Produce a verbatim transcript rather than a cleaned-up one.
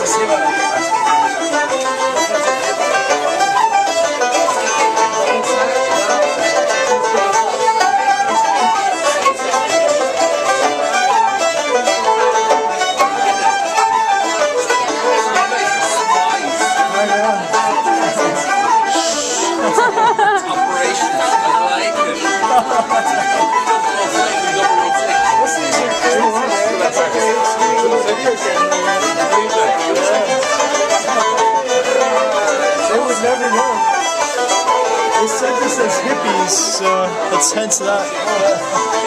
They would never know. They said this as hippies, so let's hence that.